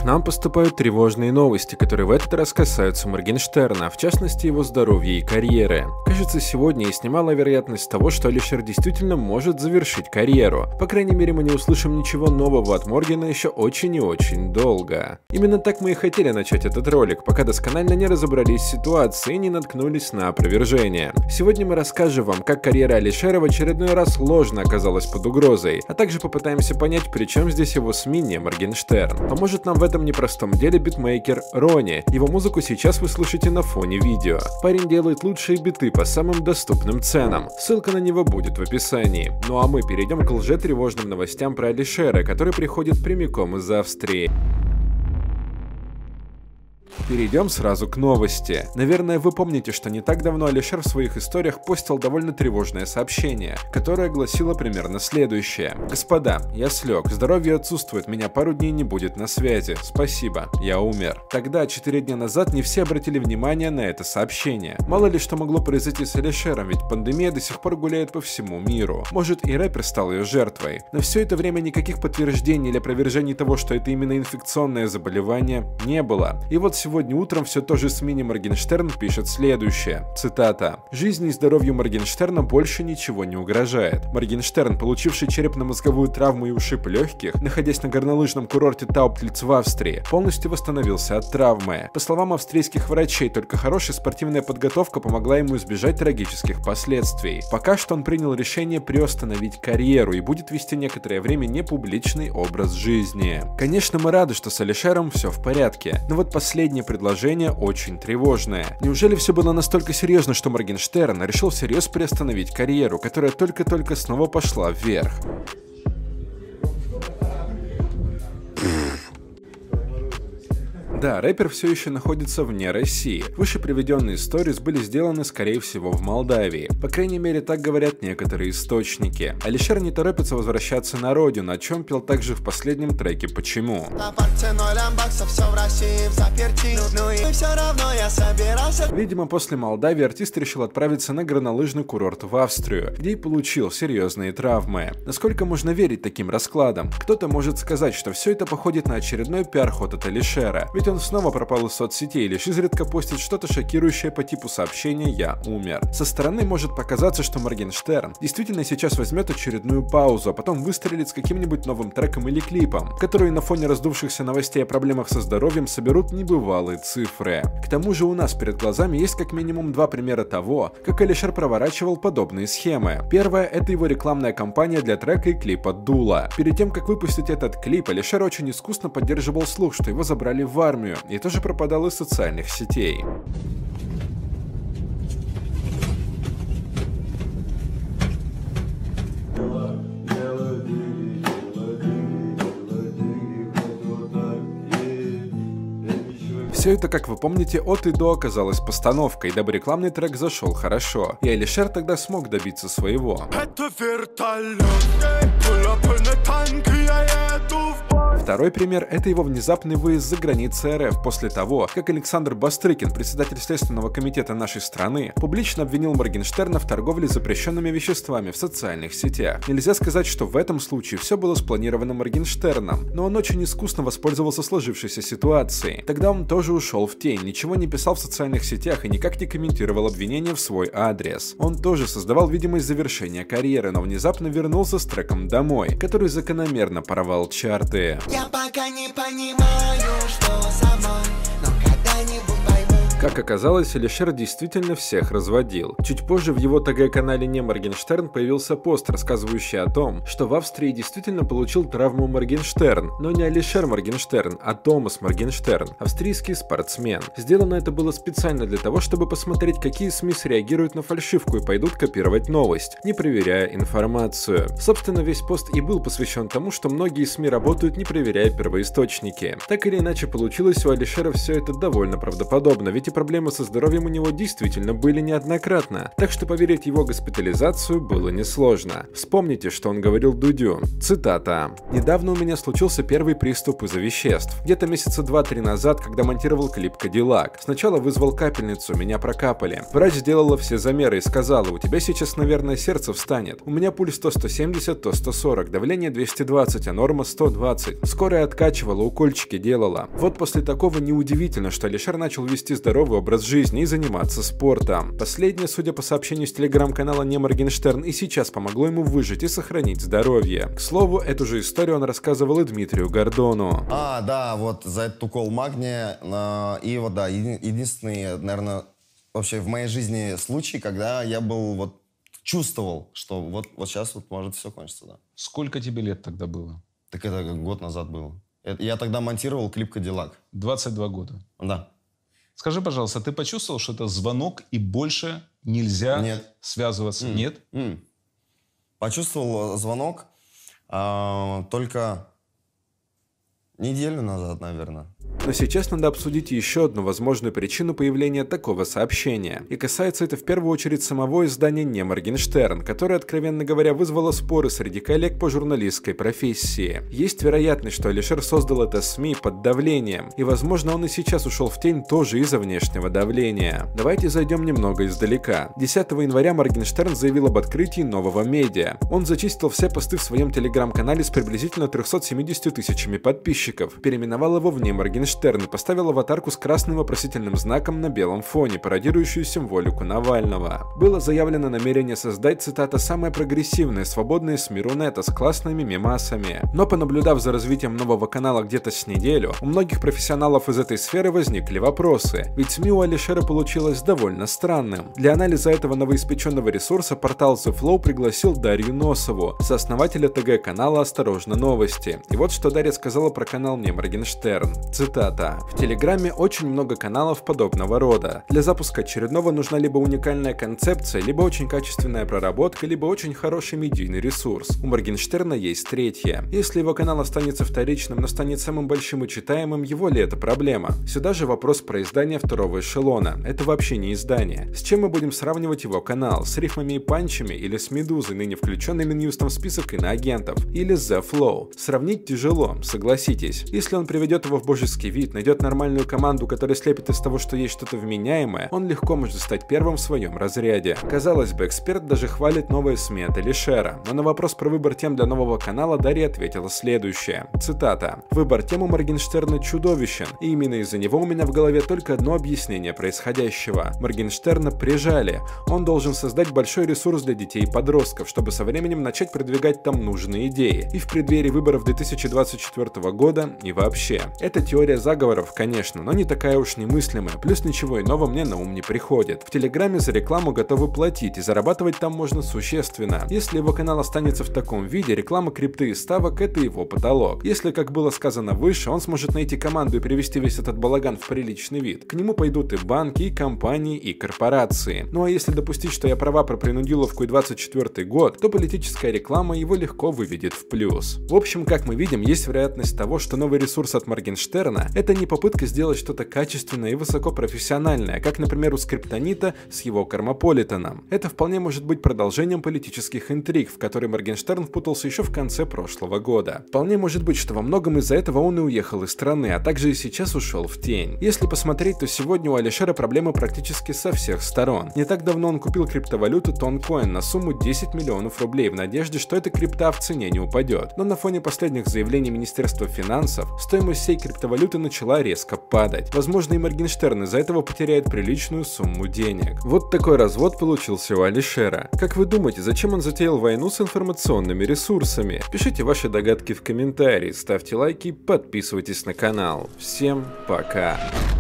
нам поступают тревожные новости, которые в этот раз касаются Моргенштерна, в частности его здоровья и карьеры. Кажется, сегодня есть немалая вероятность того, что Алишер действительно может завершить карьеру. По крайней мере, мы не услышим ничего нового от Моргена еще очень и очень долго. Именно так мы и хотели начать этот ролик, пока досконально не разобрались в ситуации и не наткнулись на опровержение. Сегодня мы расскажем вам, как карьера Алишера в очередной раз ложно оказалась под угрозой, а также попытаемся понять, при чем здесь его СМИ, не Моргенштерн. Поможет нам в этом непростом деле битмейкер Ronnie. Его музыку сейчас вы слышите на фоне видео. Парень делает лучшие биты по самым доступным ценам. Ссылка на него будет в описании. Ну а мы перейдем к лжетревожным новостям про Алишера, который приходит прямиком из Австрии. Перейдем сразу к новости. Наверное, вы помните, что не так давно Алишер в своих историях постил довольно тревожное сообщение, которое гласило примерно следующее. «Господа, я слег, здоровье отсутствует, меня пару дней не будет на связи. Спасибо, я умер». Тогда, 4 дня назад, не все обратили внимание на это сообщение. Мало ли что могло произойти с Алишером, ведь пандемия до сих пор гуляет по всему миру. Может, и рэпер стал ее жертвой. Но все это время никаких подтверждений или опровержений того, что это именно инфекционное заболевание, не было. И вот сегодня утром все то же СМИ Моргенштерн пишет следующее, цитата: «Жизни и здоровью Моргенштерна больше ничего не угрожает. Моргенштерн, получивший черепно-мозговую травму и ушиб легких, находясь на горнолыжном курорте Тауптельц в Австрии, полностью восстановился от травмы. По словам австрийских врачей, только хорошая спортивная подготовка помогла ему избежать трагических последствий. Пока что он принял решение приостановить карьеру и будет вести некоторое время непубличный образ жизни». Конечно, мы рады, что с Алишером все в порядке, но вот последнее предложение очень тревожное. Неужели все было настолько серьезно, что Моргенштерн решил всерьез приостановить карьеру, которая только-только снова пошла вверх? Да, рэпер все еще находится вне России. Выше приведенные сторис были сделаны, скорее всего, в Молдавии. По крайней мере, так говорят некоторые источники. Алишер не торопится возвращаться на родину, о чем пел также в последнем треке «Почему?». Видимо, после Молдавии артист решил отправиться на горнолыжный курорт в Австрию, где и получил серьезные травмы. Насколько можно верить таким раскладам? Кто-то может сказать, что все это походит на очередной пиар-ход от Алишера, ведь он снова пропал из соцсетей и лишь изредка постит что-то шокирующее по типу сообщения «Я умер». Со стороны может показаться, что Моргенштерн действительно сейчас возьмет очередную паузу, а потом выстрелит с каким-нибудь новым треком или клипом, которые на фоне раздувшихся новостей о проблемах со здоровьем соберут небывалые цифры. К тому же у нас перед глазами есть как минимум 2 примера того, как Алишер проворачивал подобные схемы. Первое — это его рекламная кампания для трека и клипа «Дула». Перед тем, как выпустить этот клип, Алишер очень искусно поддерживал слух, что его забрали в армию, и тоже пропадал из социальных сетей. Все это, как вы помните, от и до оказалось постановкой, дабы рекламный трек зашел хорошо, и Алишер тогда смог добиться своего. Второй пример — это его внезапный выезд за границы РФ после того, как Александр Бастрыкин, председатель Следственного комитета нашей страны, публично обвинил Моргенштерна в торговле запрещенными веществами в социальных сетях. Нельзя сказать, что в этом случае все было спланировано Моргенштерном, но он очень искусно воспользовался сложившейся ситуацией. Тогда он тоже ушел в тень, ничего не писал в социальных сетях и никак не комментировал обвинения в свой адрес. Он тоже создавал видимость завершения карьеры, но внезапно вернулся с треком «Домой», который закономерно порвал чарты. Я пока не понимаю, что со мной, но когда-нибудь пойму. Как оказалось, Алишер действительно всех разводил. Чуть позже в его ТГ-канале «Не Моргенштерн» появился пост, рассказывающий о том, что в Австрии действительно получил травму Моргенштерн, но не Алишер Моргенштерн, а Томас Моргенштерн, австрийский спортсмен. Сделано это было специально для того, чтобы посмотреть, какие СМИ среагируют на фальшивку и пойдут копировать новость, не проверяя информацию. Собственно, весь пост и был посвящен тому, что многие СМИ работают, не проверяя первоисточники. Так или иначе, получилось у Алишера все это довольно правдоподобно, ведь эти проблемы со здоровьем у него действительно были неоднократно, так что поверить в его госпитализацию было несложно. Вспомните, что он говорил Дудю. Цитата. «Недавно у меня случился первый приступ из-за веществ. Где-то месяца 2-3 назад, когда монтировал клип Кадиллак. Сначала вызвал капельницу, меня прокапали. Врач сделала все замеры и сказала: у тебя сейчас, наверное, сердце встанет. У меня пульс то 170, то 140, давление 220, а норма 120. Скорая откачивала, укольчики делала. Вот после такого неудивительно, что Алишер начал вести здоровый образ жизни и заниматься спортом. Последнее, судя по сообщению с телеграм-канала Не Моргенштерн, и сейчас помогло ему выжить и сохранить здоровье. К слову, эту же историю он рассказывал и Дмитрию Гордону. Да, вот за этот укол магния. И вот да, единственный, наверное, вообще в моей жизни случай, когда я был чувствовал, что вот сейчас может все кончиться, да. Сколько тебе лет тогда было? Так это год назад было. Я тогда монтировал клип «Кадиллак». 22 года? Да. Скажи, пожалуйста, ты почувствовал, что это звонок и больше нельзя связываться? Нет? Почувствовал звонок только неделю назад, наверное. Но сейчас надо обсудить еще одну возможную причину появления такого сообщения. И касается это в первую очередь самого издания Не Моргенштерн, которое, откровенно говоря, вызвало споры среди коллег по журналистской профессии. Есть вероятность, что Алишер создал это СМИ под давлением, и возможно он и сейчас ушел в тень тоже из-за внешнего давления. Давайте зайдем немного издалека. 10 января Моргенштерн заявил об открытии нового медиа. Он зачистил все посты в своем телеграм-канале с приблизительно 370 тысячами подписчиков, переименовал его в Не Моргенштерн и поставил аватарку с красным вопросительным знаком на белом фоне, пародирующую символику Навального. Было заявлено намерение создать, цитата, «самое прогрессивное, свободное СМИ Рунета с классными мемасами». Но понаблюдав за развитием нового канала где-то с неделю, у многих профессионалов из этой сферы возникли вопросы, ведь СМИ у Алишера получилось довольно странным. Для анализа этого новоиспеченного ресурса портал The Flow пригласил Дарью Носову, сооснователя ТГ-канала «Осторожно, новости». И вот что Дарья сказала про канал Не Моргенштерн. Цитата. В Телеграме очень много каналов подобного рода. Для запуска очередного нужна либо уникальная концепция, либо очень качественная проработка, либо очень хороший медийный ресурс. У Моргенштерна есть третье. Если его канал останется вторичным, но станет самым большим и читаемым, его ли это проблема? Сюда же вопрос про издание второго эшелона. Это вообще не издание. С чем мы будем сравнивать его канал? С рифмами и панчами или с Медузой, ныне включенной Минюстом в список иноагентов? Или с The Flow? Сравнить тяжело, согласитесь. Если он приведет его в божеский вид, найдет нормальную команду, которая слепит из того, что есть что-то вменяемое, он легко может стать первым в своем разряде. Казалось бы, эксперт даже хвалит новые СМИ от Алишера, но на вопрос про выбор тем для нового канала Дарья ответила следующее. Цитата. «Выбор тем у Моргенштерна чудовищен, и именно из-за него у меня в голове только одно объяснение происходящего. Моргенштерна прижали. Он должен создать большой ресурс для детей и подростков, чтобы со временем начать продвигать там нужные идеи. И в преддверии выборов 2024 года, и вообще. Это теория заговоров, конечно, но не такая уж немыслимая, плюс ничего иного мне на ум не приходит. В Телеграме за рекламу готовы платить, и зарабатывать там можно существенно. Если его канал останется в таком виде, реклама крипты и ставок — это его потолок. Если, как было сказано выше, он сможет найти команду и привести весь этот балаган в приличный вид, к нему пойдут и банки, и компании, и корпорации. Ну а если допустить, что я права про принудиловку и 24 год, то политическая реклама его легко выведет в плюс. В общем, как мы видим, есть вероятность того, что новый ресурс от Моргенштерна — это не попытка сделать что-то качественное и высокопрофессиональное, как, например, у Скриптонита с его Кармополитеном. Это вполне может быть продолжением политических интриг, в которые Моргенштерн впутался еще в конце прошлого года. Вполне может быть, что во многом из-за этого он и уехал из страны, а также и сейчас ушел в тень. Если посмотреть, то сегодня у Алишера проблемы практически со всех сторон. Не так давно он купил криптовалюту Toncoin на сумму 10 миллионов рублей в надежде, что эта крипта в цене не упадет. Но на фоне последних заявлений Министерства финансов стоимость всей криптовалюты начала резко падать. Возможно, и Моргенштерн из-за этого потеряет приличную сумму денег. Вот такой развод получился у Алишера. Как вы думаете, зачем он затеял войну с информационными ресурсами? Пишите ваши догадки в комментарии, ставьте лайки, подписывайтесь на канал. Всем пока!